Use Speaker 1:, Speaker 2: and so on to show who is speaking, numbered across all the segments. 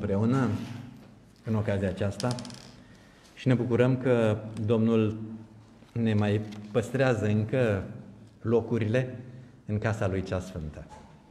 Speaker 1: împreună în ocazia aceasta și ne bucurăm că Domnul ne mai păstrează încă locurile în casa Lui cea Sfântă.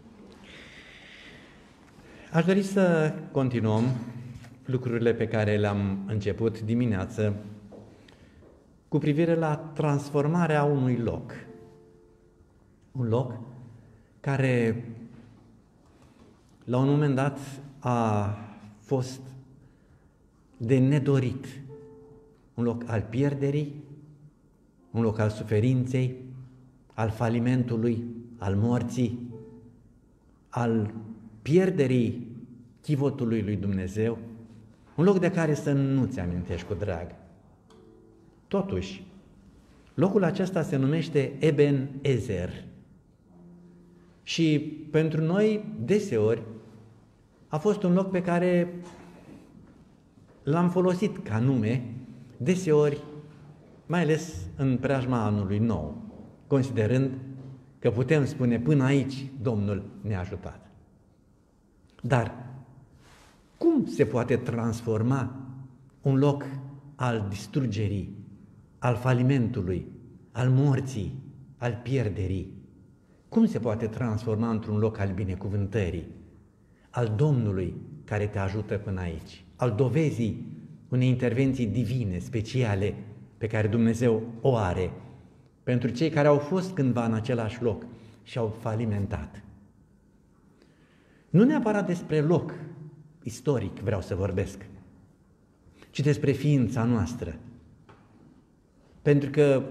Speaker 1: Aș dori să continuăm lucrurile pe care le-am început dimineață cu privire la transformarea unui loc. Un loc care la un moment dat a fost de nedorit. Un loc al pierderii, un loc al suferinței, al falimentului, al morții, al pierderii chivotului lui Dumnezeu, un loc de care să nu-ți amintești cu drag. Totuși, locul acesta se numește Eben Ezer și pentru noi, deseori, a fost un loc pe care l-am folosit ca nume, deseori, mai ales în preajma anului nou, considerând că putem spune până aici Domnul ne-a ajutat. Dar cum se poate transforma un loc al distrugerii, al falimentului, al morții, al pierderii? Cum se poate transforma într-un loc al binecuvântării, al Domnului care te ajută până aici, al dovezii unei intervenții divine, speciale, pe care Dumnezeu o are pentru cei care au fost cândva în același loc și au falimentat? Nu neapărat despre loc istoric vreau să vorbesc, ci despre ființa noastră. Pentru că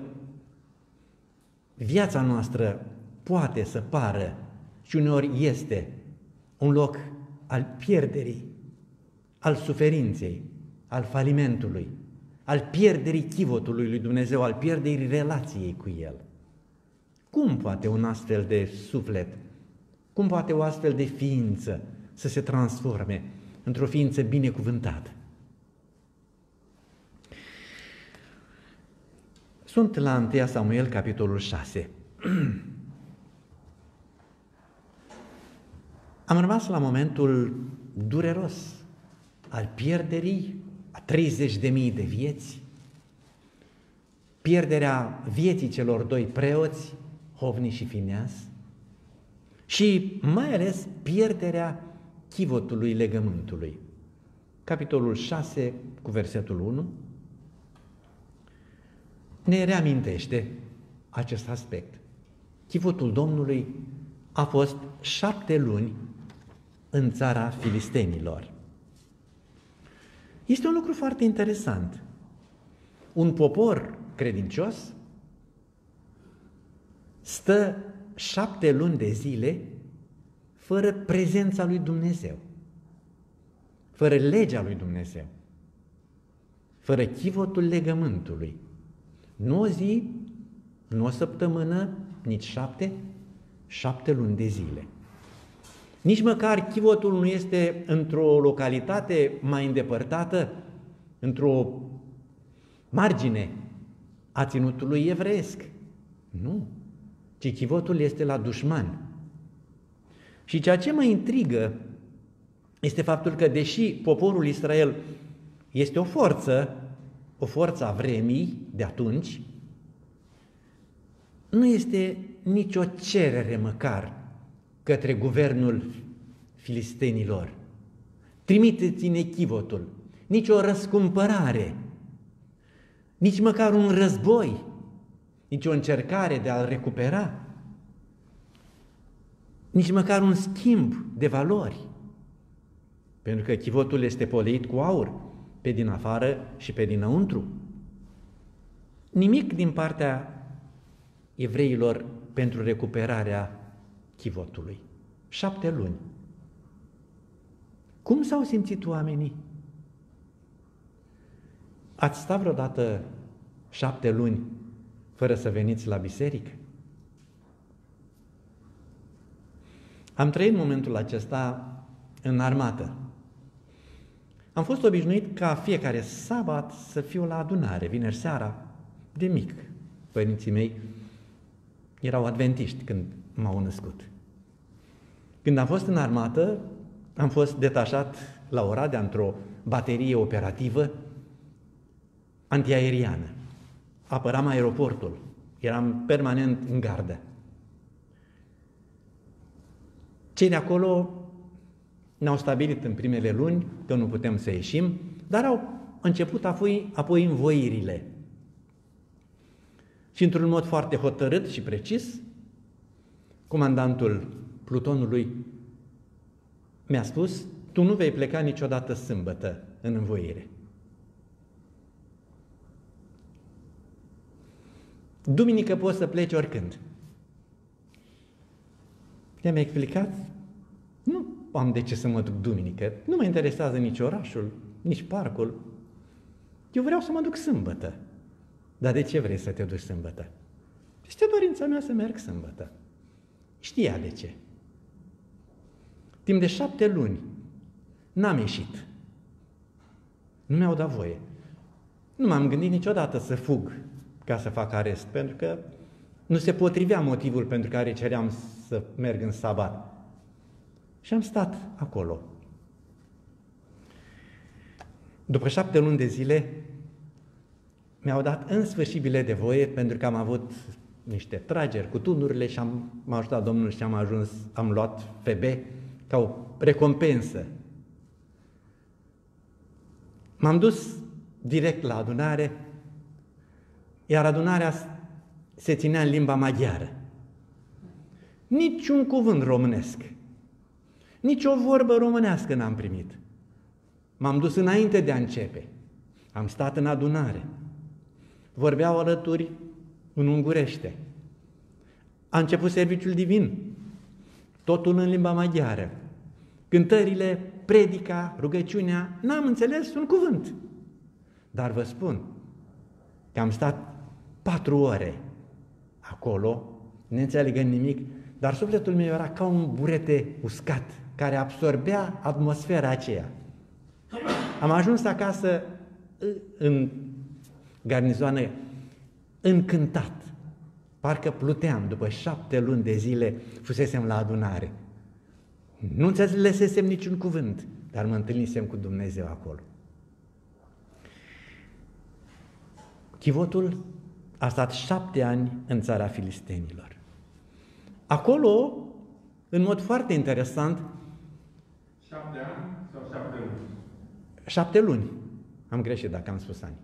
Speaker 1: viața noastră poate să pară și uneori este un loc al pierderii, al suferinței, al falimentului, al pierderii chivotului lui Dumnezeu, al pierderii relației cu El. Cum poate un astfel de suflet, cum poate o astfel de ființă să se transforme într-o ființă binecuvântată? Sunt la 1 Samuel, capitolul 6. Am rămas la momentul dureros al pierderii a 30.000 de vieți, pierderea vieții celor doi preoți, Hofni și Fineas, și mai ales pierderea chivotului legământului. Capitolul 6, cu versetul 1, ne reamintește acest aspect. Chivotul Domnului a fost 7 luni în țara filistenilor. Este un lucru foarte interesant. Un popor credincios stă 7 luni de zile fără prezența lui Dumnezeu, fără legea lui Dumnezeu, fără chivotul legământului. Nu o zi, nu o săptămână, nici 7 luni de zile. Nici măcar chivotul nu este într-o localitate mai îndepărtată, într-o margine a ținutului evreiesc. Nu, ci chivotul este la dușman. Și ceea ce mă intrigă este faptul că, deși poporul Israel este o forță a vremii de atunci, nu este nicio cerere măcar către guvernul filistenilor. Trimiteți-ne chivotul, nici o răscumpărare, nici măcar un război, nici o încercare de a-l recupera, nici măcar un schimb de valori, pentru că chivotul este poleit cu aur, pe din afară și pe dinăuntru. Nimic din partea evreilor pentru recuperarea chivotului. 7 luni. Cum s-au simțit oamenii? Ați stat vreodată 7 luni fără să veniți la biserică? Am trăit momentul acesta în armată. Am fost obișnuit ca fiecare sabat să fiu la adunare, vineri seara, de mic. Părinții mei erau adventiști când m-au născut. Când am fost în armată, am fost detașat la Oradea într-o baterie operativă antiaeriană. Apăram aeroportul, eram permanent în gardă. Cei de acolo ne-au stabilit în primele luni că nu putem să ieșim, dar au început apoi învoirile. Și într-un mod foarte hotărât și precis, comandantul plutonului mi-a spus: tu nu vei pleca niciodată sâmbătă în învoire. Duminică poți să pleci oricând. I-am explicat: nu am de ce să mă duc duminică, nu mă interesează nici orașul, nici parcul. Eu vreau să mă duc sâmbătă. Dar de ce vrei să te duci sâmbătă? Este dorința mea să merg sâmbătă. Știa de ce. Timp de 7 luni n-am ieșit. Nu mi-au dat voie. Nu m-am gândit niciodată să fug ca să fac arest, pentru că nu se potrivea motivul pentru care ceream să merg în sabat. Și am stat acolo. După 7 luni de zile, mi-au dat în sfârșit bilet de voie, pentru că am avut niște trageri cu tunurile și m-a ajutat Domnul și am luat FB ca o recompensă. M-am dus direct la adunare, iar adunarea se ținea în limba maghiară. Niciun cuvânt românesc, nici o vorbă românească n-am primit. M-am dus înainte de a începe. Am stat în adunare. Vorbeau alături în ungurește. A început serviciul divin, totul în limba maghiară. Cântările, predica, rugăciunea, n-am înțeles un cuvânt. Dar vă spun că am stat 4 ore acolo, neînțelegând nimic, dar sufletul meu era ca un burete uscat, care absorbea atmosfera aceea. Am ajuns acasă în garnizoană încântat. Parcă pluteam, după 7 luni de zile fusesem la adunare. Nu înțelesesem niciun cuvânt, dar mă întâlnisem cu Dumnezeu acolo. Chivotul a stat 7 ani în țara filistenilor. Acolo, în mod foarte interesant...
Speaker 2: 7 ani sau 7 luni?
Speaker 1: 7 luni. Am greșit dacă am spus ani.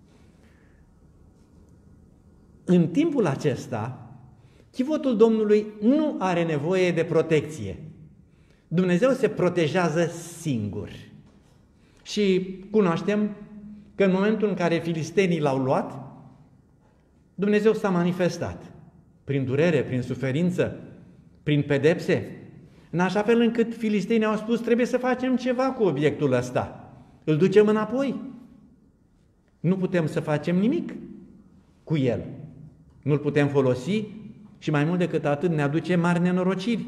Speaker 1: În timpul acesta, chivotul Domnului nu are nevoie de protecție. Dumnezeu se protejează singur. Și cunoaștem că în momentul în care filistenii l-au luat, Dumnezeu s-a manifestat prin durere, prin suferință, prin pedepse, în așa fel încât filistenii au spus: trebuie să facem ceva cu obiectul ăsta. Îl ducem înapoi. Nu putem să facem nimic cu el. Nu-l putem folosi și mai mult decât atât ne aduce mari nenorociri.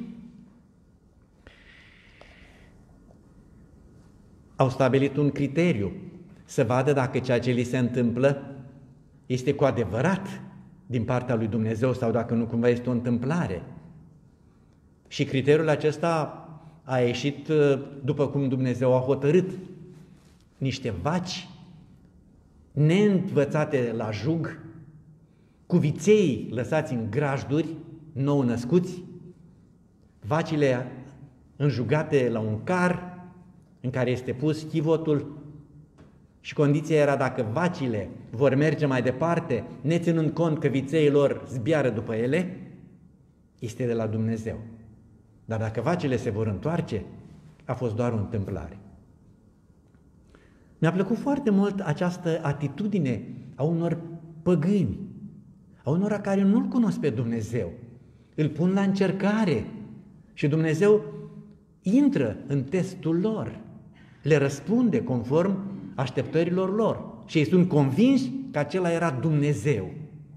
Speaker 1: Au stabilit un criteriu să vadă dacă ceea ce li se întâmplă este cu adevărat din partea lui Dumnezeu sau dacă nu cumva este o întâmplare. Și criteriul acesta a ieșit după cum Dumnezeu a hotărât. Niște vaci neînvățate la jug, cu viței lăsați în grajduri, nou născuți, vacile înjugate la un car în care este pus chivotul și condiția era dacă vacile vor merge mai departe, neținând cont că vițeii lor zbiară după ele, este de la Dumnezeu. Dar dacă vacile se vor întoarce, a fost doar o întâmplare. Mi-a plăcut foarte mult această atitudine a unor păgâni, a unora care nu-L cunosc pe Dumnezeu. Îl pun la încercare și Dumnezeu intră în testul lor, le răspunde conform așteptărilor lor și ei sunt convinși că acela era Dumnezeu.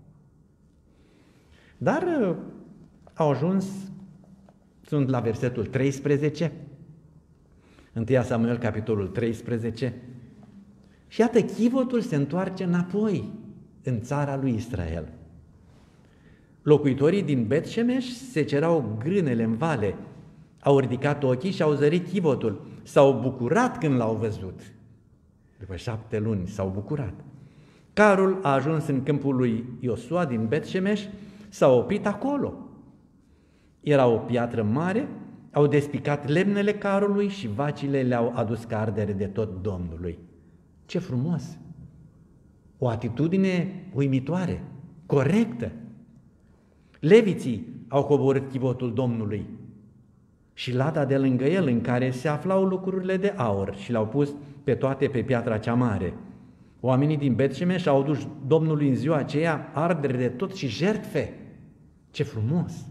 Speaker 1: Dar au ajuns, sunt la versetul 13, 1 Samuel, capitolul 13, și iată, chivotul se întoarce înapoi în țara lui Israel. Locuitorii din Bet-Shemesh se cerau grânele în vale, au ridicat ochii și au zărit chivotul s-au bucurat când l-au văzut. După 7 luni s-au bucurat. Carul a ajuns în câmpul lui Iosua din Bet-Shemesh, s-a oprit acolo. Era o piatră mare, au despicat lemnele carului și vacile le-au adus ca ardere de tot Domnului. Ce frumos! O atitudine uimitoare, corectă. Leviții au coborât chivotul Domnului și lada de lângă el în care se aflau lucrurile de aur și le-au pus pe toate pe piatra cea mare. Oamenii din Bet-Shemesh au adus Domnului în ziua aceea ardere de tot și jertfe. Ce frumos!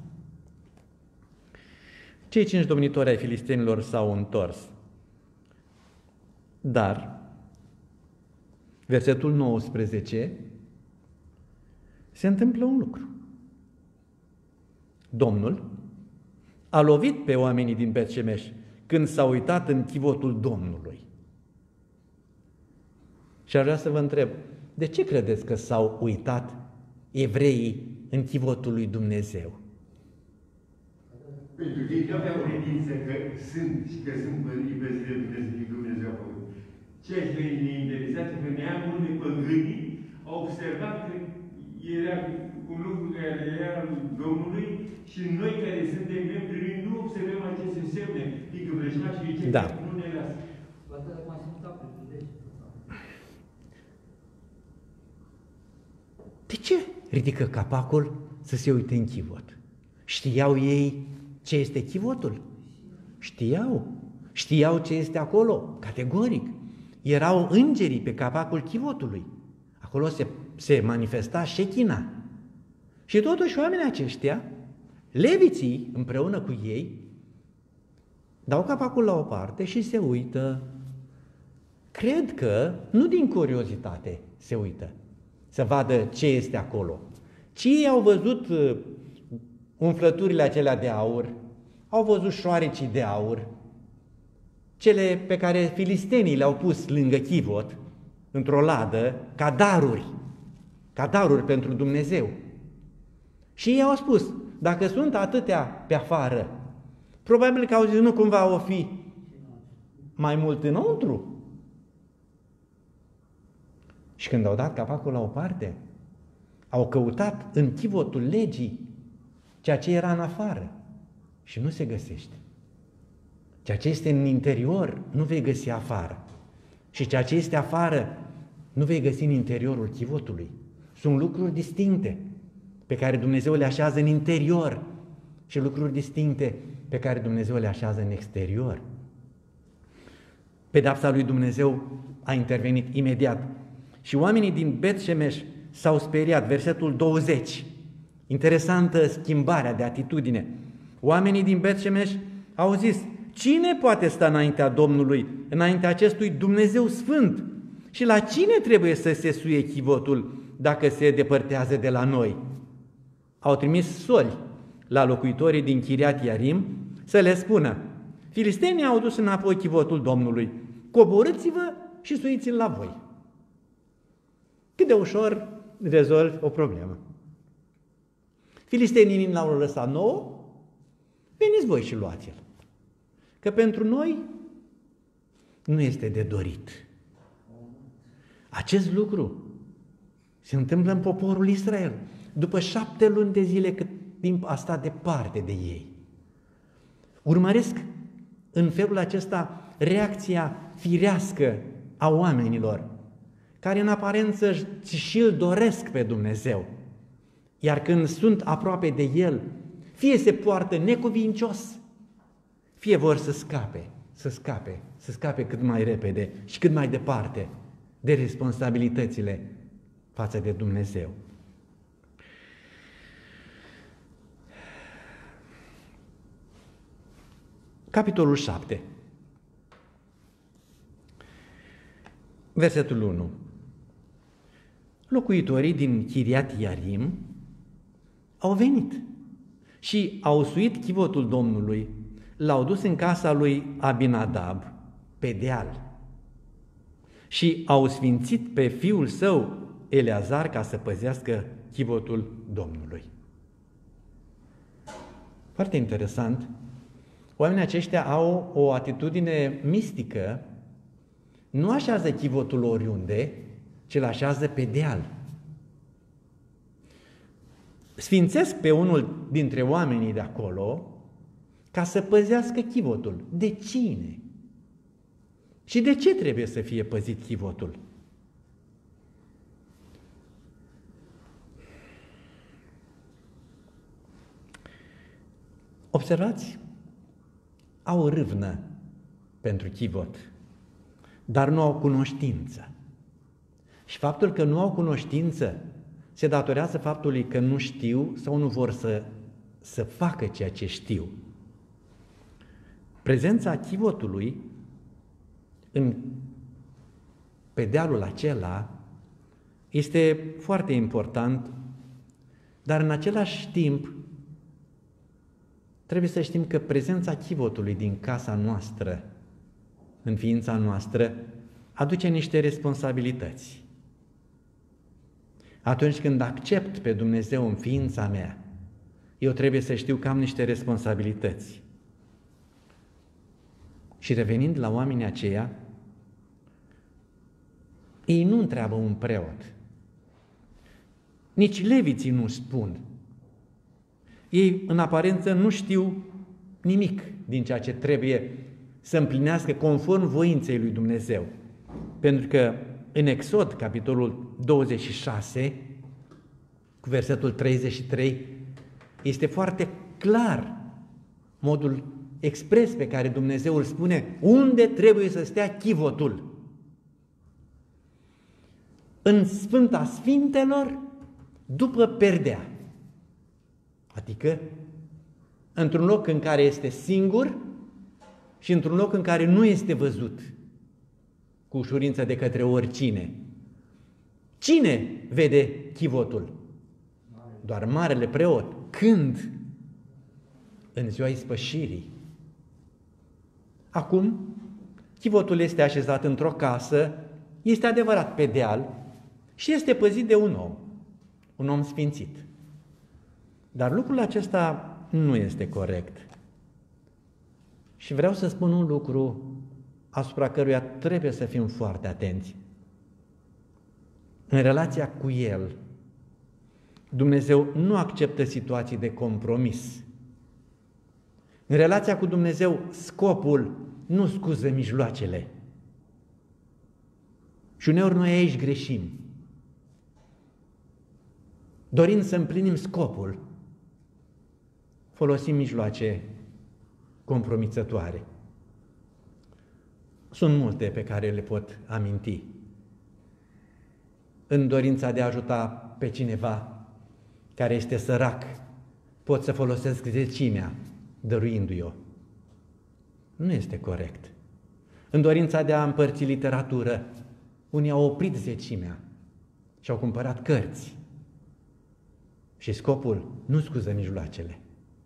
Speaker 1: Cei 5 domnitori ai filistenilor s-au întors. Dar, versetul 19, se întâmplă un lucru. Domnul a lovit pe oamenii din Bet-Shemesh când s-au uitat în chivotul Domnului. Și aș vrea să vă întreb, de ce credeți că s-au uitat evreii în chivotul lui Dumnezeu?
Speaker 2: Pentru că ei nu aveau credință că sunt și că sunt iubiți de Dumnezeu. Ceea ce ne interesează că neamurile păgânii au observat că era un lucru care era al Domnului și noi care suntem membri lui nu observăm aceste semne, adică vrăjmașii și cei care nu ne lasă.
Speaker 1: De ce ridică capacul să se uite în chivot? Știau ei ce este chivotul? Știau ce este acolo, categoric. Erau îngerii pe capacul chivotului. Acolo se manifesta șechina. Și totuși oamenii aceștia, leviții împreună cu ei, dau capacul la o parte și se uită. Cred că, nu din curiozitate se uită, să vadă ce este acolo, ci ei au văzut umflăturile acelea de aur, au văzut șoarecii de aur, cele pe care filistenii le-au pus lângă chivot, într-o ladă, ca daruri pentru Dumnezeu. Și ei au spus, dacă sunt atâtea pe afară, probabil că au zis, nu cumva o fi mai mult înăuntru. Și când au dat capacul la o parte, au căutat în chivotul legii ceea ce era în afară și nu se găsește. Ceea ce este în interior nu vei găsi afară. Și ceea ce este afară nu vei găsi în interiorul chivotului. Sunt lucruri distincte pe care Dumnezeu le așează în interior și lucruri distincte pe care Dumnezeu le așează în exterior. Pedeapsa lui Dumnezeu a intervenit imediat și oamenii din Bet-Shemesh s-au speriat. Versetul 20. Interesantă schimbarea de atitudine. Oamenii din Bet-Shemesh au zis, cine poate sta înaintea Domnului, înaintea acestui Dumnezeu Sfânt? Și la cine trebuie să se suie chivotul dacă se depărtează de la noi? Au trimis soli la locuitorii din Chiriat Iarim să le spună, filistenii au dus înapoi chivotul Domnului, coborâți-vă și suiți-l la voi. Cât de ușor rezolvi o problemă. Filistenii ni l-au lăsat nouă, veniți voi și luați-l. Că pentru noi nu este de dorit. Acest lucru se întâmplă în poporul Israel. După 7 luni de zile cât timp a stat departe de ei. Urmăresc în felul acesta reacția firească a oamenilor, care în aparență și-l doresc pe Dumnezeu. Iar când sunt aproape de El, fie se poartă necuvincios, fie vor să scape cât mai repede și cât mai departe de responsabilitățile față de Dumnezeu. Capitolul 7. Versetul 1. Locuitorii din Chiriat Iarim au venit și au suit chivotul Domnului, l-au dus în casa lui Abinadab, pe deal, și au sfințit pe fiul său Eleazar ca să păzească chivotul Domnului. Foarte interesant, Oamenii aceștia au o atitudine mistică, nu așează chivotul oriunde, ci îl așează pe deal. Sfințesc pe unul dintre oamenii de acolo ca să păzească chivotul. De cine? Și de ce trebuie să fie păzit chivotul? Observați, au râvnă pentru chivot, dar nu au cunoștință. Și faptul că nu au cunoștință se datorează faptului că nu știu sau nu vor să facă ceea ce știu. Prezența chivotului pe dealul acela este foarte important, dar în același timp trebuie să știm că prezența chivotului din casa noastră, în ființa noastră, aduce niște responsabilități. Atunci când accept pe Dumnezeu în ființa mea, eu trebuie să știu că am niște responsabilități. Și revenind la oamenii aceia, ei nu întreabă un preot. Nici leviții nu spun. Ei, în aparență, nu știu nimic din ceea ce trebuie să împlinească conform voinței lui Dumnezeu. Pentru că în Exod, capitolul 26, cu versetul 33, este foarte clar modul expres pe care Dumnezeu îl spune unde trebuie să stea chivotul. În Sfânta Sfintelor, după perdea. Adică într-un loc în care este singur și într-un loc în care nu este văzut cu ușurință de către oricine. Cine vede chivotul? Doar marele preot. Când? În ziua ispășirii. Acum, chivotul este așezat într-o casă, este adevărat pe deal și este păzit de un om sfințit. Dar lucrul acesta nu este corect. Și vreau să spun un lucru asupra căruia trebuie să fim foarte atenți. În relația cu El, Dumnezeu nu acceptă situații de compromis. În relația cu Dumnezeu, scopul nu scuză mijloacele. Și uneori noi aici greșim. Dorind să împlinim scopul, folosim mijloace compromițătoare. Sunt multe pe care le pot aminti. În dorința de a ajuta pe cineva care este sărac, pot să folosesc zecimea, dăruindu-i o. Nu este corect. În dorința de a împărți literatură, unii au oprit zecimea și au cumpărat cărți. Și scopul nu scuză mijloacele.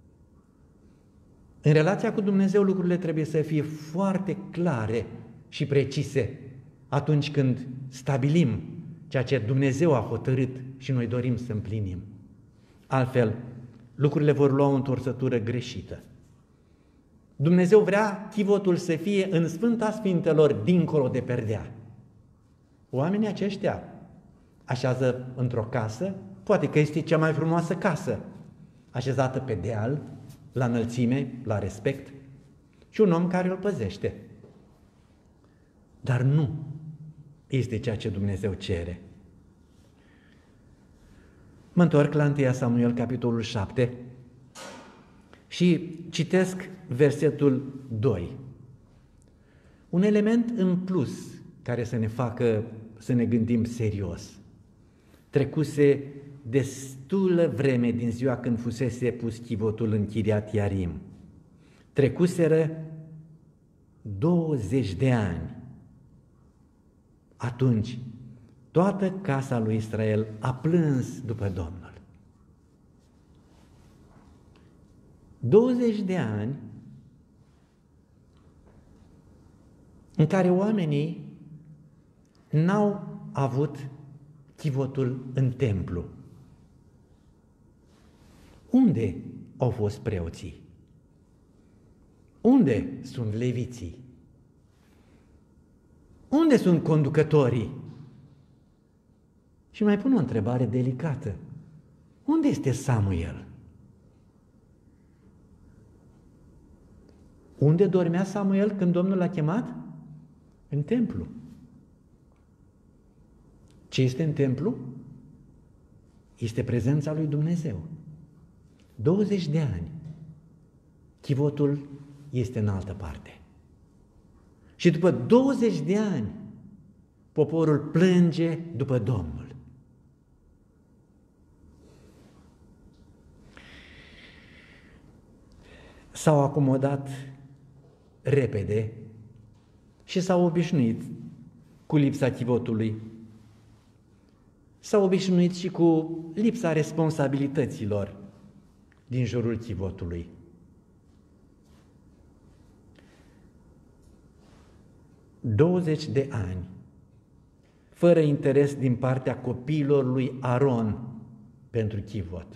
Speaker 1: În relația cu Dumnezeu lucrurile trebuie să fie foarte clare și precise atunci când stabilim ceea ce Dumnezeu a hotărât și noi dorim să împlinim. Altfel, lucrurile vor lua o întorsătură greșită. Dumnezeu vrea chivotul să fie în Sfânta Sfintelor, dincolo de perdea. Oamenii aceștia așează într-o casă, poate că este cea mai frumoasă casă, așezată pe deal, la înălțime, la respect, și un om care îl păzește. Dar nu este ceea ce Dumnezeu cere. Mă întorc la 1 Samuel, capitolul 7, și citesc versetul 2. Un element în plus care să ne facă să ne gândim serios. Trecuse destulă vreme din ziua când fusese pus chivotul în Chiriat Iarim. Trecuseră 20 de ani. Atunci, toată casa lui Israel a plâns după Domnul. 20 de ani în care oamenii n-au avut chivotul în templu. Unde au fost preoții? Unde sunt leviții? Unde sunt conducătorii? Și mai pun o întrebare delicată. Unde este Samuel? Unde dormea Samuel când Domnul l-a chemat? În templu. Ce este în templu? Este prezența lui Dumnezeu. 20 de ani. Chivotul este în altă parte. Și după 20 de ani, poporul plânge după Domnul. S-au acomodat repede și s-au obișnuit cu lipsa chivotului. S-au obișnuit și cu lipsa responsabilităților din jurul chivotului. ...20 de ani, fără interes din partea copiilor lui Aron pentru chivot.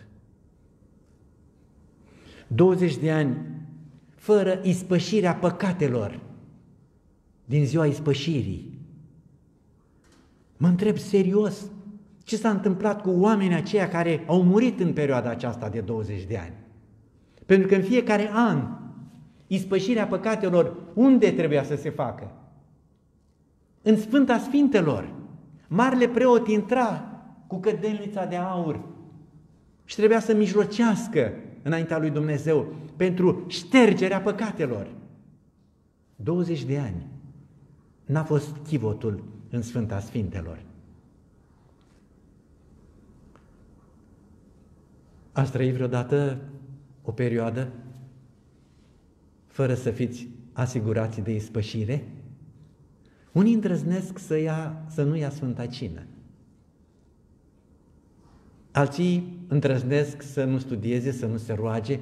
Speaker 1: 20 de ani, fără ispășirea păcatelor din ziua ispășirii. Mă întreb serios, ce s-a întâmplat cu oamenii aceia care au murit în perioada aceasta de 20 de ani? Pentru că în fiecare an, ispășirea păcatelor, unde trebuia să se facă? În Sfânta Sfintelor. Marele preot intra cu cădelnița de aur și trebuia să mijlocească înaintea lui Dumnezeu pentru ștergerea păcatelor. 20 de ani n-a fost chivotul în Sfânta Sfintelor. Ați trăit vreodată o perioadă fără să fiți asigurați de ispășire? Unii îndrăznesc să nu ia Sfânta Cină. Alții îndrăznesc să nu studieze, să nu se roage.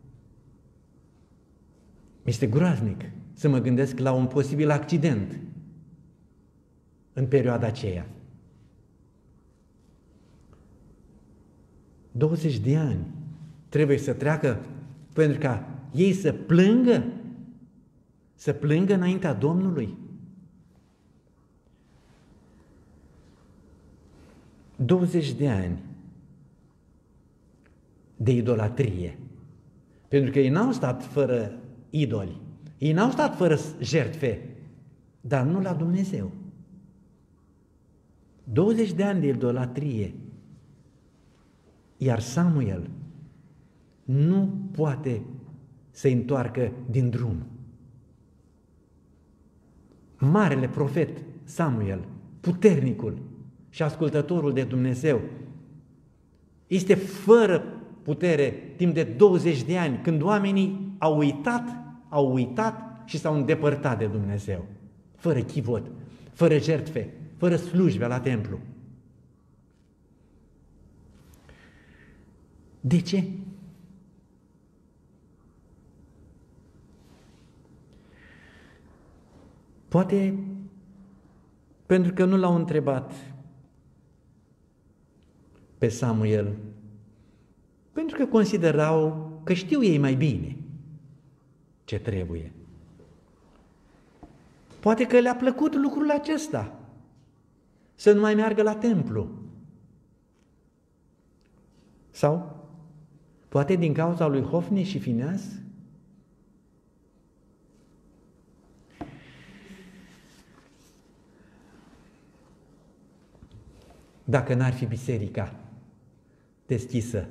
Speaker 1: Este groaznic să mă gândesc la un posibil accident în perioada aceea. 20 de ani trebuie să treacă pentru ca ei să plângă înaintea Domnului. 20 de ani de idolatrie. Pentru că ei n-au stat fără idoli, ei n-au stat fără jertfe, dar nu la Dumnezeu. 20 de ani de idolatrie. Iar Samuel nu poate să întoarcă din drum. Marele profet Samuel, puternicul și ascultătorul de Dumnezeu, este fără putere timp de 20 de ani, când oamenii au uitat și s-au îndepărtat de Dumnezeu, fără chivot, fără jertfe, fără slujbe la templu. De ce? Poate pentru că nu l-au întrebat pe Samuel, pentru că considerau că știu ei mai bine ce trebuie. Poate că le-a plăcut lucrul acesta, să nu mai meargă la templu. Sau poate din cauza lui Hofni și Fineas? Dacă n-ar fi biserica deschisă.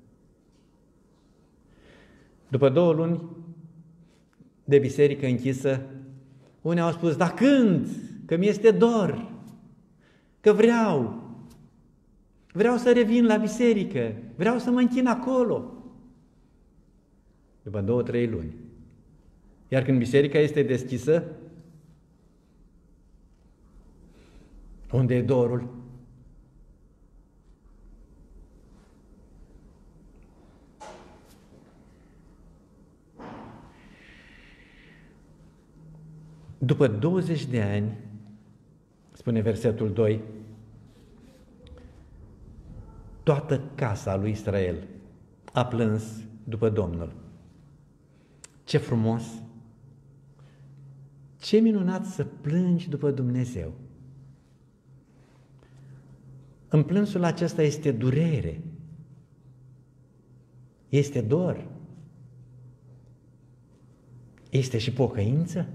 Speaker 1: După 2 luni de biserică închisă, unii au spus, da când? Că mi-este dor, că vreau să revin la biserică, vreau să mă închin acolo. După 2-3 luni. Iar când biserica este deschisă, unde e dorul? După 20 de ani, spune versetul 2, toată casa lui Israel a plâns după Domnul. Ce frumos Ce minunat să plângi după Dumnezeu! În plânsul acesta este durere, este dor, este și pocăință.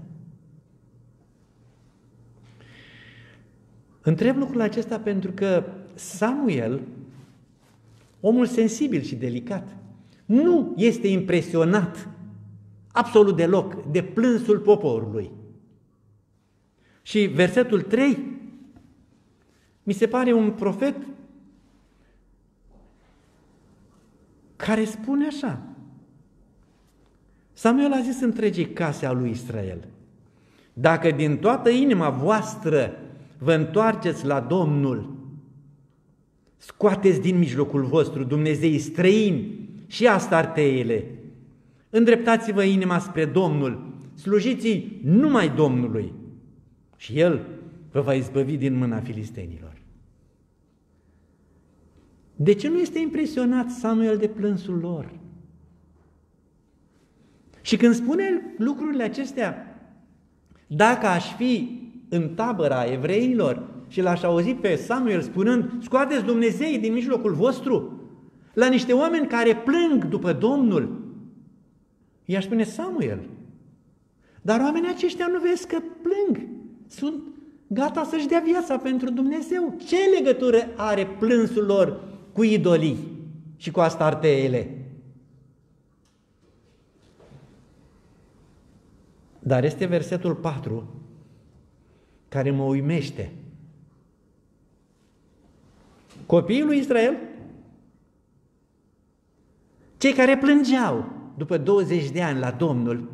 Speaker 1: Întreb lucrul acesta pentru că Samuel, omul sensibil și delicat, nu este impresionat absolut deloc de plânsul poporului. Și versetul 3 mi se pare un profet care spune așa: Samuel a zis întregii case a lui Israel: dacă din toată inima voastră vă întoarceți la Domnul, scoateți din mijlocul vostru dumnezeii străini și astarteele, îndreptați-vă inima spre Domnul, slujiți numai Domnului și El vă va izbăvi din mâna filistenilor. De ce nu este impresionat Samuel de plânsul lor? Și când spune lucrurile acestea, dacă aș fi în tabăra evreilor și l-aș auzi pe Samuel spunând: scoateți Dumnezeii din mijlocul vostru, la niște oameni care plâng după Domnul, i-aș spune: Samuel, dar oamenii aceștia nu vezi că plâng, sunt gata să-și dea viața pentru Dumnezeu. Ce legătură are plânsul lor cu idolii și cu astarteele? Dar este versetul 4 care mă uimește. Copiii lui Israel, cei care plângeau după 20 de ani la Domnul,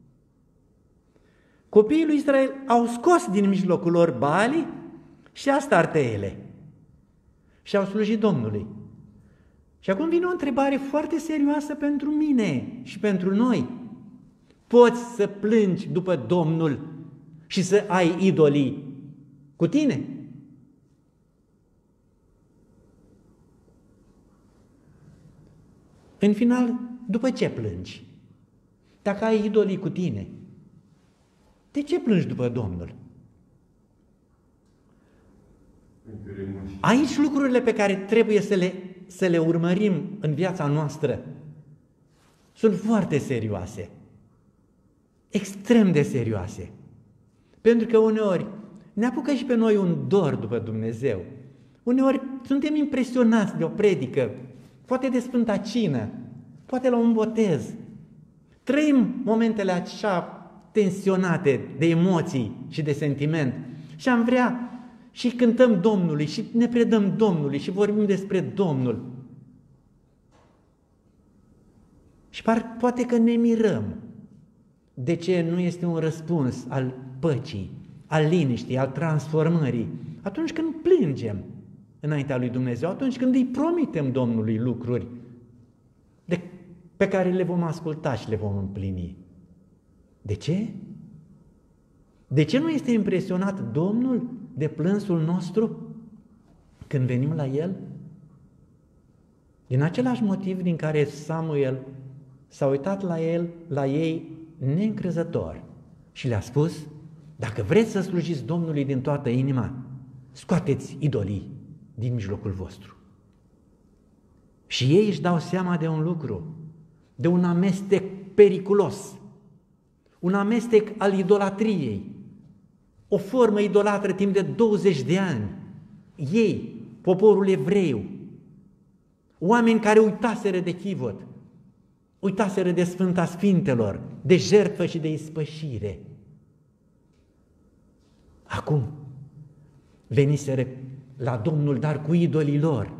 Speaker 1: copiii lui Israel au scos din mijlocul lor Baalii și astarteele și au slujit Domnului. Și acum vine o întrebare foarte serioasă pentru mine și pentru noi. Poți să plângi după Domnul și să ai idolii cu tine? În final, după ce plângi? Dacă ai idolii cu tine, de ce plângi după Domnul? Aici lucrurile pe care trebuie să le urmărim în viața noastră sunt foarte serioase, extrem de serioase. Pentru că uneori ne apucă și pe noi un dor după Dumnezeu. Uneori suntem impresionați de o predică, poate de Sfânta Cină, poate la un botez. Trăim momentele așa tensionate de emoții și de sentiment și am vrea și cântăm Domnului și ne predăm Domnului și vorbim despre Domnul. Și poate că ne mirăm de ce nu este un răspuns al păcii, al liniștii, al transformării, atunci când plângem înaintea lui Dumnezeu, atunci când îi promitem Domnului lucruri pe care le vom asculta și le vom împlini. De ce? De ce nu este impresionat Domnul de plânsul nostru când venim la El? Din același motiv din care Samuel s-a uitat la ei neîncrezător și le-a spus: dacă vreți să slujiți Domnului din toată inima, scoateți idolii din mijlocul vostru. Și ei își dau seama de un lucru, de un amestec periculos, un amestec al idolatriei, o formă idolatră timp de 20 de ani. Ei, poporul evreu, oameni care uitaseră de chivot, uitaseră de Sfânta Sfintelor, de jertfă și de ispășire. Acum veniseră la Domnul, dar cu idolii lor.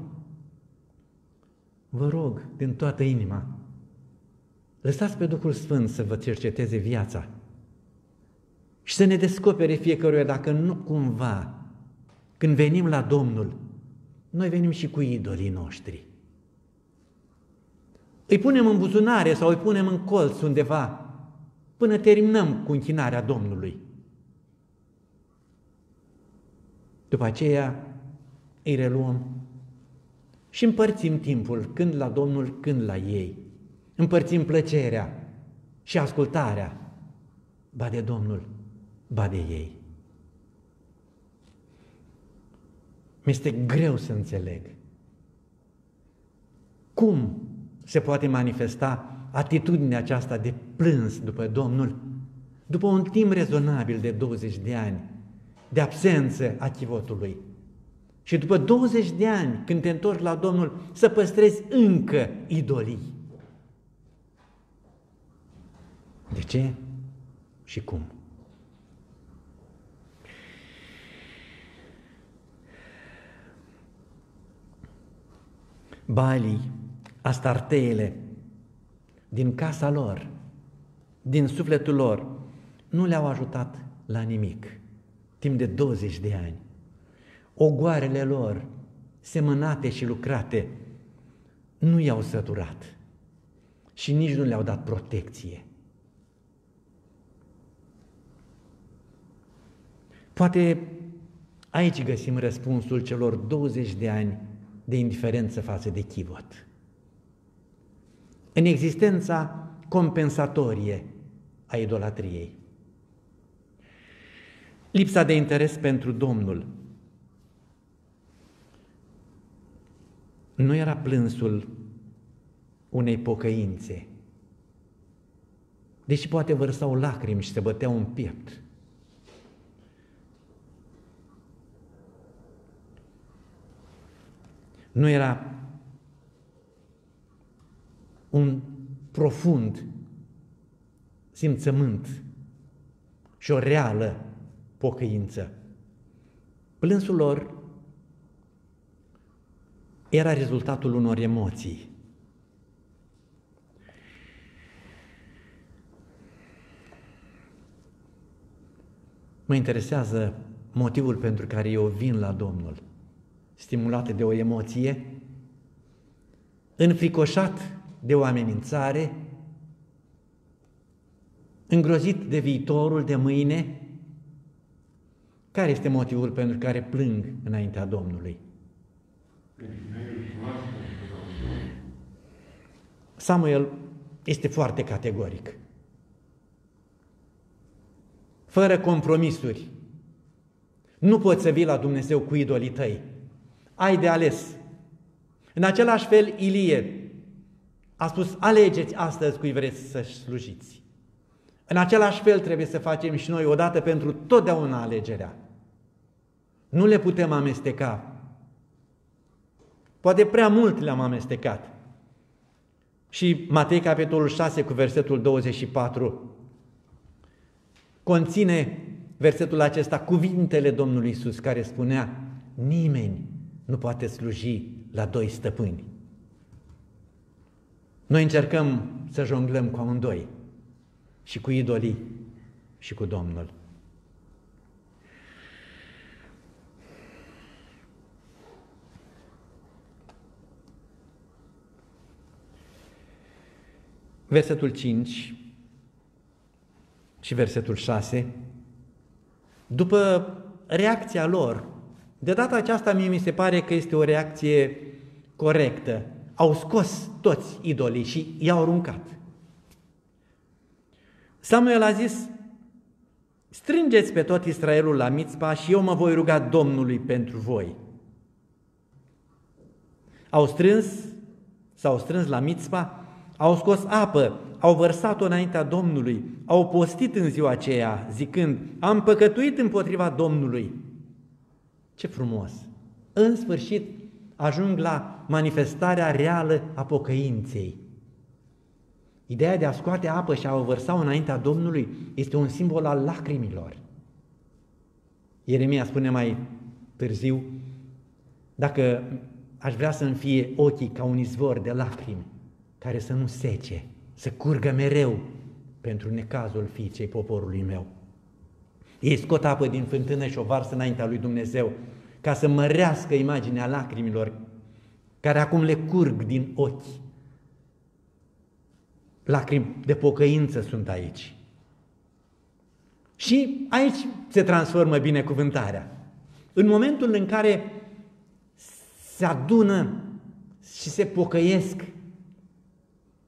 Speaker 1: Vă rog din toată inima, lăsați pe Duhul Sfânt să vă cerceteze viața și să ne descopere fiecăruia dacă nu cumva, când venim la Domnul, noi venim și cu idolii noștri. Îi punem în buzunare sau îi punem în colț undeva până terminăm cu închinarea Domnului. După aceea îi reluăm și împărțim timpul, când la Domnul, când la ei. Împărțim plăcerea și ascultarea, ba de Domnul, ba de ei. Mi-este greu să înțeleg cum se poate manifesta atitudinea aceasta de plâns după Domnul, după un timp rezonabil de 20 de ani de absență a chivotului. Și după 20 de ani, când te întorci la Domnul, să păstrezi încă idolii. De ce și cum? Balii, astarteele, din casa lor, din sufletul lor, nu le-au ajutat la nimic, timp de 20 de ani. Ogoarele lor, semănate și lucrate, nu i-au săturat și nici nu le-au dat protecție. Poate aici găsim răspunsul celor 20 de ani de indiferență față de chivot. În existența compensatorie a idolatriei. Lipsa de interes pentru Domnul nu era plânsul unei pocăințe, deși poate vărsau lacrimi și se băteau în piept. Nu era un profund simțământ și o reală pocăință. Plânsul lor era rezultatul unor emoții. Mă interesează motivul pentru care eu vin la Domnul, stimulată de o emoție, înfricoșat de o amenințare, îngrozit de viitorul de mâine. Care este motivul pentru care plâng înaintea Domnului? Samuel este foarte categoric, fără compromisuri. Nu poți să vii la Dumnezeu cu idolii tăi. Ai de ales. În același fel, Ilie a spus, alegeți astăzi cui vreți să slujiți. În același fel trebuie să facem și noi odată pentru totdeauna alegerea. Nu le putem amesteca. Poate prea mult le-am amestecat. Și Matei, capitolul 6, cu versetul 24, conține versetul acesta cuvintele Domnului Iisus, care spunea, nimeni nu poate sluji la doi stăpâni. Noi încercăm să jonglăm cu amândoi, și cu idolii și cu Domnul. Versetul 5 și versetul 6, după reacția lor, de data aceasta mie mi se pare că este o reacție corectă. Au scos toți idolii și i-au aruncat. Samuel a zis, strângeți pe tot Israelul la Mițpa și eu mă voi ruga Domnului pentru voi. S-au strâns la Mițpa, au scos apă, au vărsat-o înaintea Domnului, au postit în ziua aceea, zicând, am păcătuit împotriva Domnului. Ce frumos! În sfârșit ajung la manifestarea reală a pocăinței. Ideea de a scoate apă și a o vărsa înaintea Domnului este un simbol al lacrimilor. Ieremia spune mai târziu, dacă aș vrea să-mi fie ochii ca un izvor de lacrimi, care să nu sece, să curgă mereu pentru necazul fiicei poporului meu. Ei scot apă din fântână și o varsă înaintea lui Dumnezeu, ca să mărească imaginea lacrimilor care acum le curg din ochi. Lacrimi de pocăință sunt aici. Și aici se transformă binecuvântarea. În momentul în care se adună și se pocăiesc,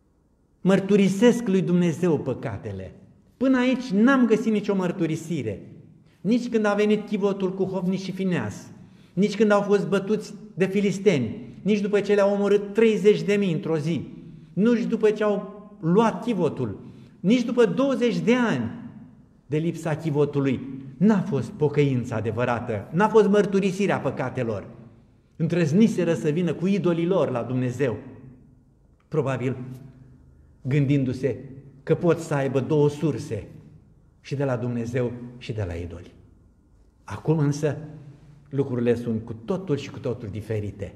Speaker 1: mărturisesc lui Dumnezeu păcatele. Până aici n-am găsit nicio mărturisire. nici când a venit chivotul cu Hofni și Fineas, nici când au fost bătuți de filisteni, nici după ce le-au omorât 30.000 într-o zi, nici după ce au luat chivotul, nici după 20 de ani de lipsa chivotului, n-a fost pocăința adevărată, n-a fost mărturisirea păcatelor. Îndrăzniseră să vină cu idolii lor la Dumnezeu, probabil gândindu-se că pot să aibă două surse, și de la Dumnezeu și de la idoli. Acum însă lucrurile sunt cu totul și cu totul diferite.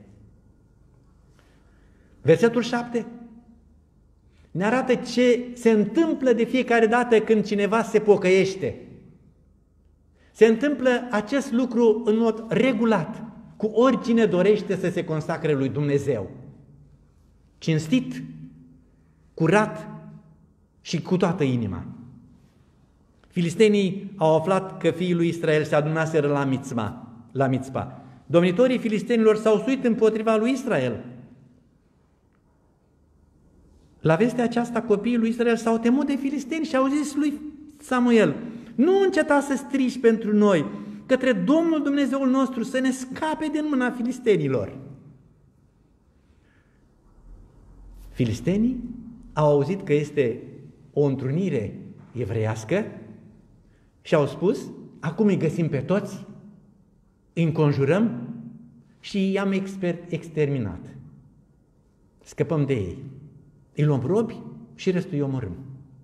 Speaker 1: Versetul 7 ne arată ce se întâmplă de fiecare dată când cineva se pocăiește. Se întâmplă acest lucru în mod regulat, cu oricine dorește să se consacre lui Dumnezeu. Cinstit, curat și cu toată inima. Filistenii au aflat că fiii lui Israel se adunaseră la Mitzpa. Domnitorii filistenilor s-au suit împotriva lui Israel. La vestea aceasta, copiii lui Israel s-au temut de filisteni și au zis lui Samuel: nu înceta să strigi pentru noi către Domnul Dumnezeul nostru să ne scape din mâna filistenilor. Filistenii au auzit că este o întrunire evreiască și au spus: acum îi găsim pe toți, îi înconjurăm și i-am exterminat. Scăpăm de ei. Îi luăm robi și restul îi omorâm.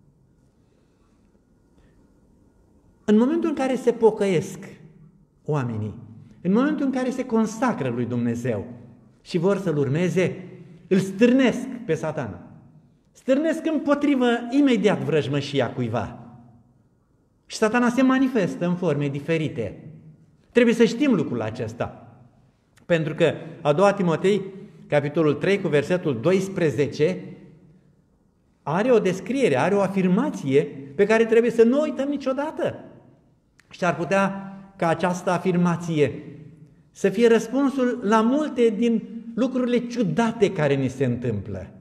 Speaker 1: În momentul în care se pocăiesc oamenii, în momentul în care se consacră lui Dumnezeu și vor să-L urmeze, îl stârnesc pe Satana. Stârnesc împotrivă imediat vrăjmășia cuiva. Și Satana se manifestă în forme diferite. Trebuie să știm lucrul acesta. Pentru că a doua Timotei, capitolul 3, cu versetul 12, are o descriere, are o afirmație pe care trebuie să nu uităm niciodată. Și ar putea ca această afirmație să fie răspunsul la multe din lucrurile ciudate care ni se întâmplă.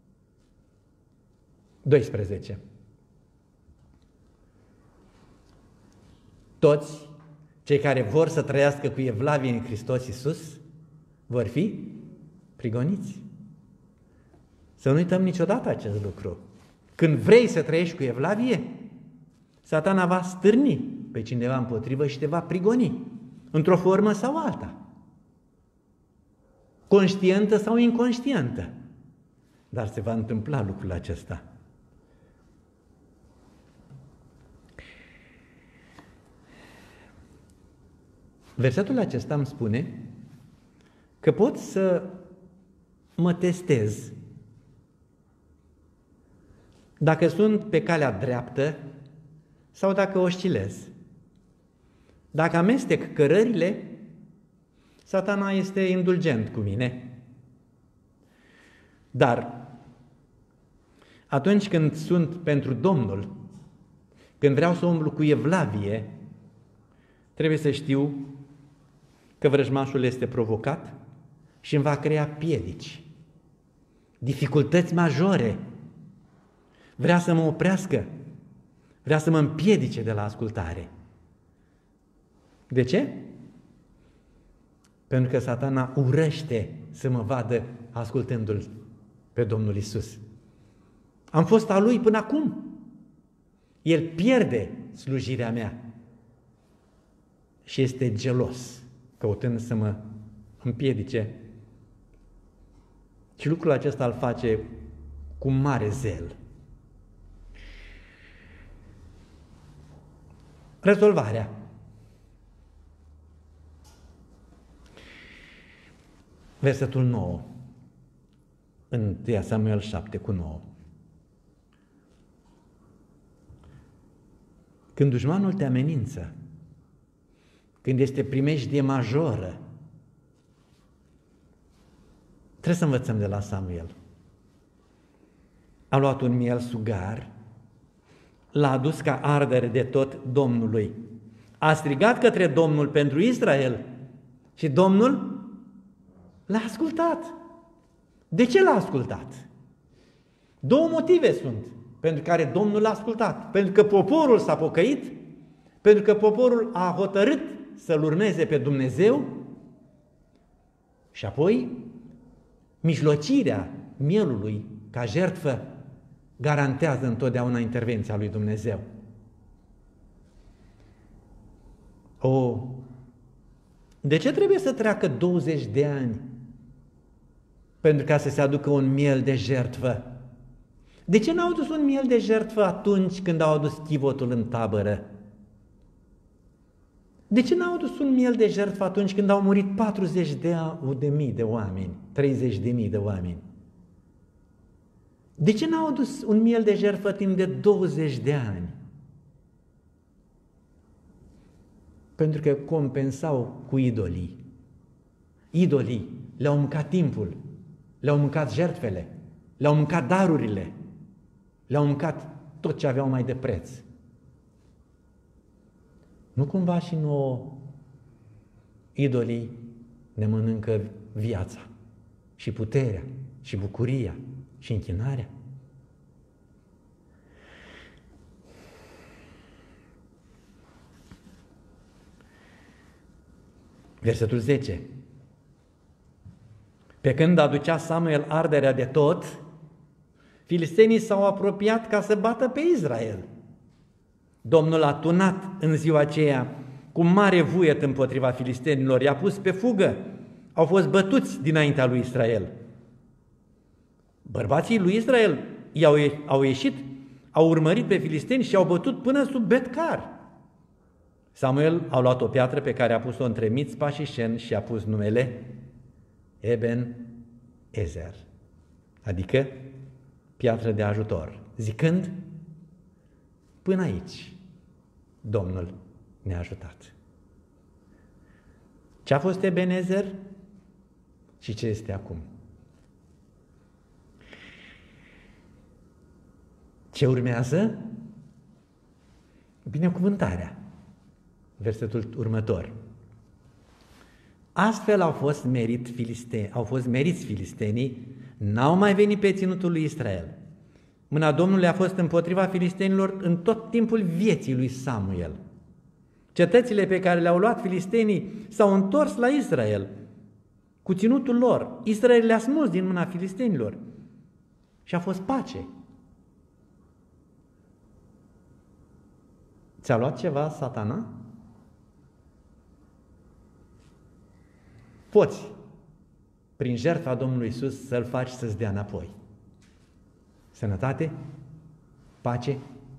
Speaker 1: 12. Toți cei care vor să trăiască cu evlavie în Hristos Iisus vor fi prigoniți. Să nu uităm niciodată acest lucru. Când vrei să trăiești cu evlavie, Satana va stârni pe cineva împotrivă și te va prigoni, într-o formă sau alta. Conștientă sau inconștientă. Dar se va întâmpla lucrul acesta. Versetul acesta îmi spune că pot să mă testez dacă sunt pe calea dreaptă sau dacă oscilez. Dacă amestec cărările, Satana este indulgent cu mine. Dar atunci când sunt pentru Domnul, când vreau să umblu cu evlavie, trebuie să știu că vrăjmașul este provocat și îmi va crea piedici, dificultăți majore. Vrea să mă oprească, vrea să mă împiedice de la ascultare. De ce? Pentru că Satana urăște să mă vadă ascultându-L pe Domnul Iisus. Am fost a Lui până acum. El pierde slujirea mea și este gelos, căutând să mă împiedice. Și lucrul acesta îl face cu mare zel. Rezolvarea. Versetul 9, în 1 Samuel 7:9. Când dușmanul te amenință, când este primejdie majoră, trebuie să învățăm de la Samuel. A luat un miel sugar, l-a adus ca ardere de tot Domnului. A strigat către Domnul pentru Israel și Domnul l-a ascultat. De ce l-a ascultat? Două motive sunt pentru care Domnul l-a ascultat. Pentru că poporul s-a pocăit, Pentru că poporul a hotărât să-L urmeze pe Dumnezeu și apoi mijlocirea mielului ca jertfă garantează întotdeauna intervenția lui Dumnezeu. De ce trebuie să treacă 20 de ani pentru ca să se aducă un miel de jertfă? De ce n-au adus un miel de jertfă atunci când au adus chivotul în tabără? De ce n-au adus un miel de jertfă atunci când au murit 40.000 de oameni, 30.000 de oameni? De ce n-au adus un miel de jertfă timp de 20 de ani? Pentru că compensau cu idolii. Idolii le-au mâncat timpul, le-au mâncat jertfele, le-au mâncat darurile, le-au mâncat tot ce aveau mai de preț. Nu cumva și nouă idolii ne mănâncă viața și puterea și bucuria și închinarea? Versetul 10. Pe când aducea Samuel arderea de tot, filistenii s-au apropiat ca să bată pe Israel. Domnul a tunat în ziua aceea cu mare vuiet împotriva filistenilor, i-a pus pe fugă, au fost bătuți dinaintea lui Israel. Bărbații lui Israel au ieșit, au urmărit pe filisteni și au bătut până sub Betcar. Samuel a luat o piatră pe care a pus-o între Mițpa și Șen și a pus numele Eben Ezer, adică piatră de ajutor, zicând: până aici Domnul ne-a ajutat. Ce a fost Eben Ezer și ce este acum? Ce urmează? Binecuvântarea. Versetul următor. Astfel au fost meriți filistenii, n-au mai venit pe ținutul lui Israel. Mâna Domnului a fost împotriva filistenilor în tot timpul vieții lui Samuel. Cetățile pe care le-au luat filistenii s-au întors la Israel cu ținutul lor. Israel le-a smuls din mâna filistenilor și a fost pace. Ți-a luat ceva Satana? Poți, prin jertfa Domnului Iisus, să-L faci să-ți dea înapoi. Sănătate, pace,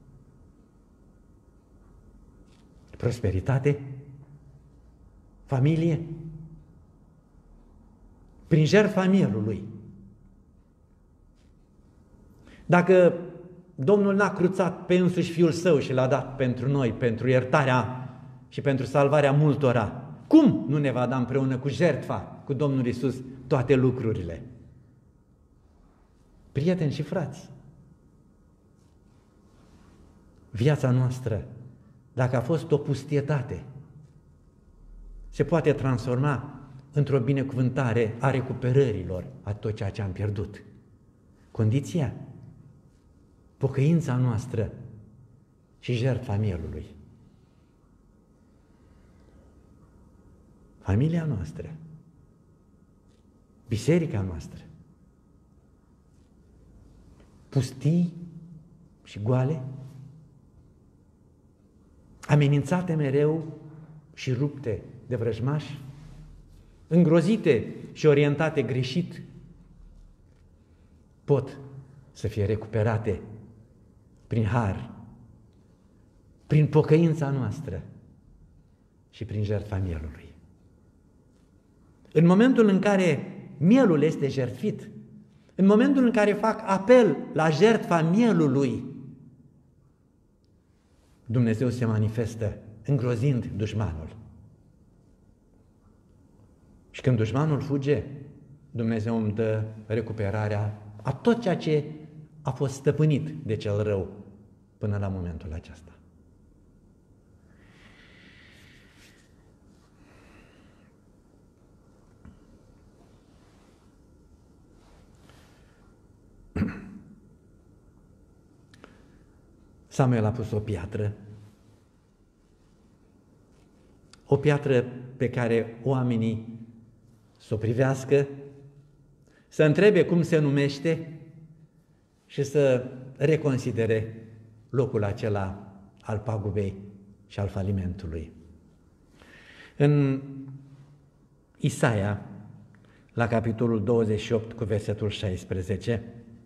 Speaker 1: prosperitate, familie, prin jertfa mielului. Dacă Domnul n-a cruțat pe însuși Fiul Său și L-a dat pentru noi, pentru iertarea și pentru salvarea multora, cum nu ne va da împreună cu jertfa, cu Domnul Iisus, toate lucrurile? Prieteni și frați, viața noastră, dacă a fost o pustietate, se poate transforma într-o binecuvântare a recuperărilor a tot ceea ce am pierdut. Condiția? Pocăința noastră și jertfa mielului. Familia noastră, biserica noastră, pustii și goale, amenințate mereu și rupte de vrăjmași, îngrozite și orientate greșit, pot să fie recuperate prin har, prin pocăința noastră și prin jertfa mielului. În momentul în care mielul este jertfit, în momentul în care fac apel la jertfa mielului, Dumnezeu se manifestă îngrozind dușmanul. Și când dușmanul fuge, Dumnezeu îmi dă recuperarea a tot ceea ce a fost stăpânit de cel rău până la momentul acesta. Samuel a pus o piatră o piatră pe care oamenii să o privească, să întrebe cum se numește și să reconsidere locul acela al pagubei și al falimentului. În Isaia, la capitolul 28 cu versetul 16,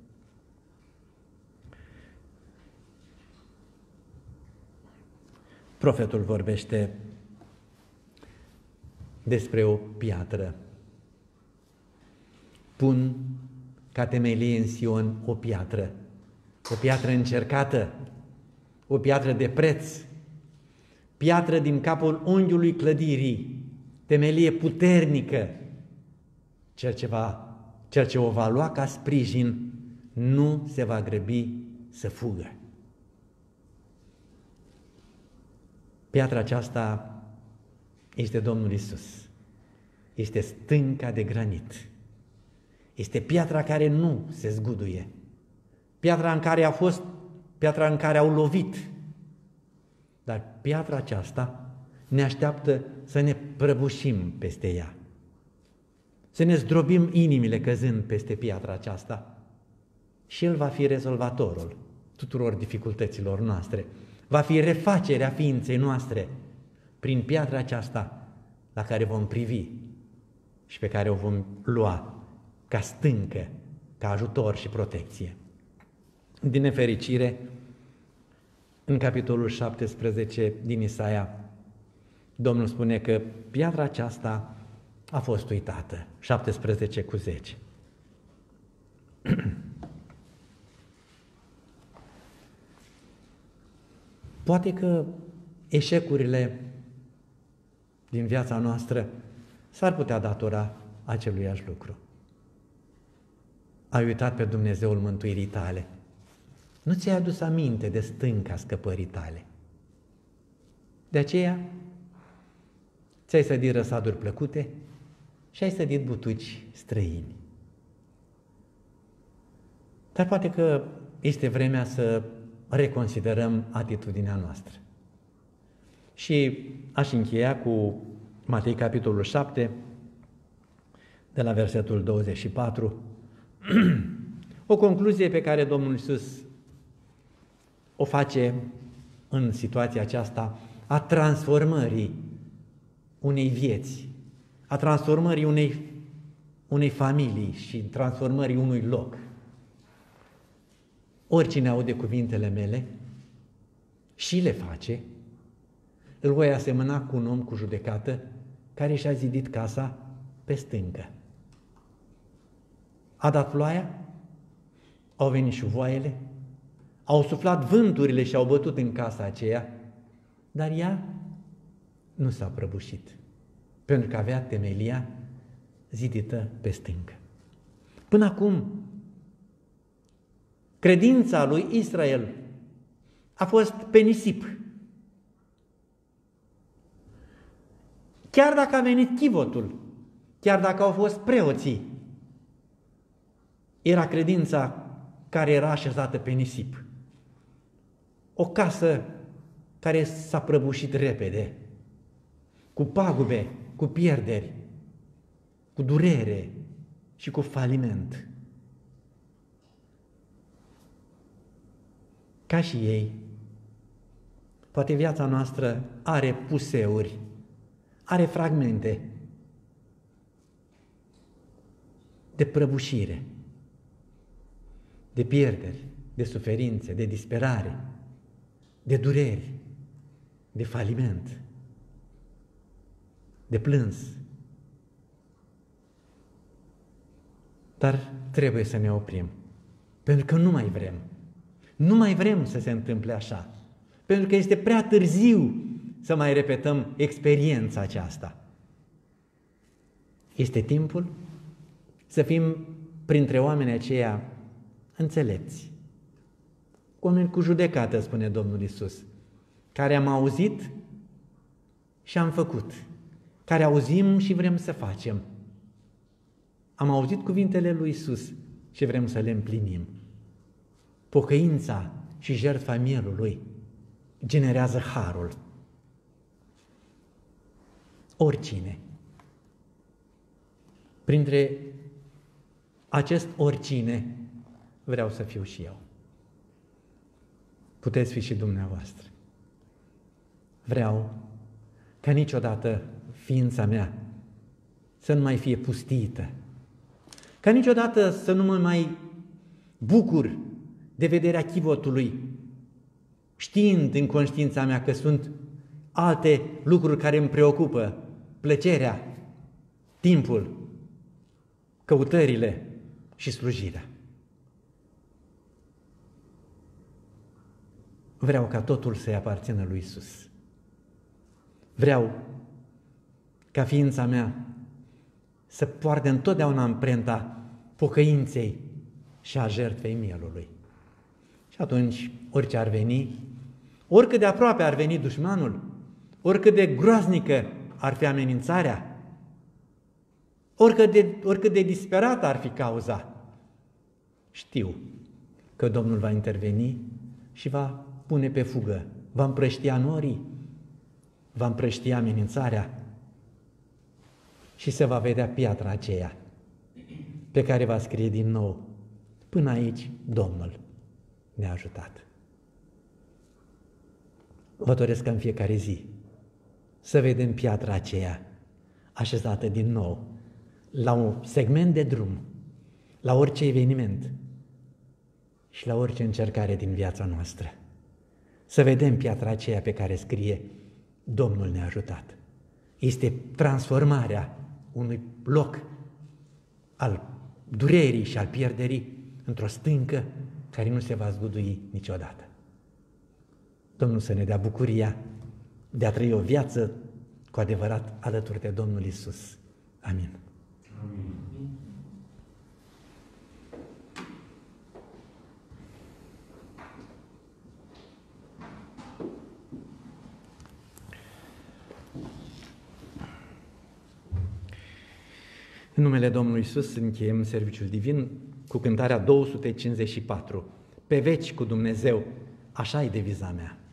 Speaker 1: profetul vorbește despre o piatră. Pun ca temelie în Sion o piatră încercată, o piatră de preț, piatră din capul unghiului clădirii, temelie puternică. Cel ce o va lua ca sprijin nu se va grăbi să fugă. Piatra aceasta este Domnul Iisus. Este stânca de granit. Este piatra care nu se zguduie. Piatra în care au lovit. Dar piatra aceasta ne așteaptă să ne prăbușim peste ea. Să ne zdrobim inimile căzând peste piatra aceasta. Și El va fi rezolvatorul tuturor dificultăților noastre. Va fi refacerea ființei noastre prin piatra aceasta la care vom privi și pe care o vom lua ca stâncă, ca ajutor și protecție. Din nefericire, în capitolul 17 din Isaia, Domnul spune că piatra aceasta a fost uitată. 17 cu 10. Poate că eșecurile din viața noastră s-ar putea datora aceluiași lucru. Ai uitat pe Dumnezeul mântuirii tale. Nu ți-ai adus aminte de stânca scăpării tale. De aceea ți-ai sădit răsaduri plăcute și ai sădit butuci străini. Dar poate că este vremea să reconsiderăm atitudinea noastră. Și aș încheia cu Matei, capitolul 7, de la versetul 24, o concluzie pe care Domnul Iisus o face în situația aceasta a transformării unei vieți, a transformării unei familii și transformării unui loc. Oricine aude cuvintele mele și le face, îl voi asemăna cu un om cu judecată care și-a zidit casa pe stâncă. A dat ploaia, au venit șuvoaiele, au suflat vânturile și au bătut în casa aceea, dar ea nu s-a prăbușit, pentru că avea temelia zidită pe stâncă. Până acum, credința lui Israel a fost pe nisip. Chiar dacă a venit chivotul, chiar dacă au fost preoții, era credința care era așezată pe nisip. O casă care s-a prăbușit repede, cu pagube, cu pierderi, cu durere și cu faliment. Ca și ei, poate viața noastră are puseuri, are fragmente de prăbușire, de pierderi, de suferințe, de disperare, de dureri, de faliment, de plâns. Dar trebuie să ne oprim, pentru că nu mai vrem. Nu mai vrem să se întâmple așa, pentru că este prea târziu să mai repetăm experiența aceasta. Este timpul să fim printre oamenii aceia înțelepți, oameni cu judecată, spune Domnul Iisus, care am auzit și am făcut, care auzim și vrem să facem. Am auzit cuvintele lui Iisus și vrem să le împlinim. Pocăința și jertfa mielului generează harul. oricine. Printre acest oricine vreau să fiu și eu. Puteți fi și dumneavoastră. Vreau ca niciodată ființa mea să nu mai fie pustită, ca niciodată să nu mă mai bucur de vederea chivotului, știind în conștiința mea că sunt alte lucruri care îmi preocupă, plăcerea, timpul, căutările și slujirea. Vreau ca totul să-i aparțină lui Iisus. Vreau ca ființa mea să poarte întotdeauna amprenta pocăinței și a jertfei mielului. Și atunci, orice ar veni, oricât de aproape ar veni dușmanul, oricât de groaznică ar fi amenințarea, oricât de disperată ar fi cauza, știu că Domnul va interveni și va pune pe fugă, va împrăștia norii, va împrăștia amenințarea și se va vedea piatra aceea pe care va scrie din nou: până aici Domnul ne-a ajutat. Vă doresc ca în fiecare zi să vedem piatra aceea așezată din nou la un segment de drum, la orice eveniment și la orice încercare din viața noastră. Să vedem piatra aceea pe care scrie: Domnul ne-a ajutat. Este transformarea unui loc al durerii și al pierderii într-o stâncă care nu se va zgudui niciodată. Domnul să ne dea bucuria de a trăi o viață cu adevărat alături de Domnul Iisus. Amin.
Speaker 2: Amin.
Speaker 1: În numele Domnului Iisus încheiem serviciul divin cu cântarea 254. Pe veci cu Dumnezeu, așa e deviza mea.